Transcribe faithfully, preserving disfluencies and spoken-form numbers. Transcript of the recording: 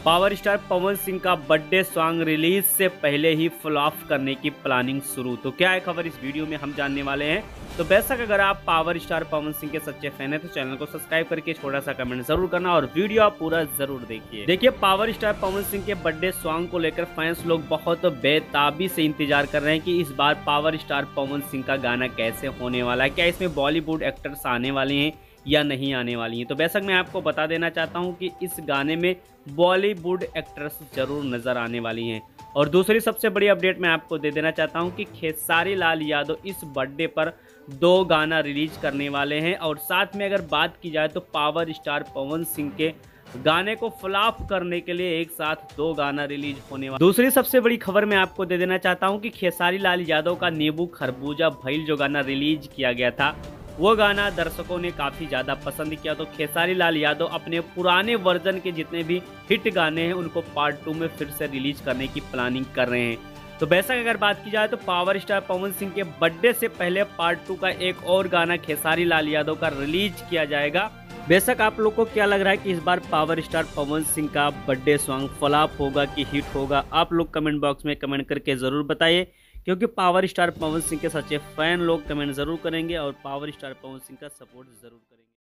Power star Pawan Singh का birthday song release से पहले ही फ्लॉप करने की प्लानिंग शुरू। तो क्या है खबर, इस वीडियो में हम जानने वाले हैं। तो बेशक अगर आप पावर स्टार पवन सिंह के सच्चे फैन हैं तो चैनल को सब्सक्राइब करके छोटा सा कमेंट जरूर करना और वीडियो आप पूरा जरूर देखिए। देखिए, पावर स्टार पवन सिंह के बर्थडे सॉन्ग को लेकर फैंस लोग बहुत बेताबी से इंतजार कर रहे हैं कि इस बार पावर स्टार पवन सिंह का गाना कैसे होने वाला है, क्या इसमें बॉलीवुड एक्टर्स आने वाले हैं या नहीं आने वाली हैं। तो बेशक मैं आपको बता देना चाहता हूं कि इस गाने में बॉलीवुड एक्ट्रेस जरूर नजर आने वाली हैं। और दूसरी सबसे बड़ी अपडेट मैं आपको दे देना चाहता हूं कि खेसारी लाल यादव इस बर्थडे पर दो गाना रिलीज करने वाले हैं। और साथ में अगर बात की जाए तो पावर स्टार पवन सिंह के गाने को फ्लॉप करने के लिए एक साथ दो गाना रिलीज होने वाला। दूसरी सबसे बड़ी खबर मैं आपको दे देना चाहता हूं कि खेसारी लाल यादव का नींबू खरबूजा भइल जो गाना रिलीज किया गया था, वो गाना दर्शकों ने काफ़ी ज़्यादा पसंद किया। तो खेसारी लाल यादव अपने पुराने वर्जन के जितने भी हिट गाने हैं उनको पार्ट टू में फिर से रिलीज करने की प्लानिंग कर रहे हैं। तो बेशक अगर बात की जाए तो पावर स्टार पवन सिंह के बर्थडे से पहले पार्ट टू का एक और गाना खेसारी लाल यादव का रिलीज किया जाएगा। बेशक आप लोग को क्या लग रहा है कि इस बार पावर स्टार पवन सिंह का बर्थडे सॉन्ग फ्लॉप होगा कि हिट होगा? आप लोग कमेंट बॉक्स में कमेंट करके ज़रूर बताइए, क्योंकि पावर स्टार पवन सिंह के सच्चे फैन लोग कमेंट जरूर करेंगे और पावर स्टार पवन सिंह का सपोर्ट जरूर करेंगे।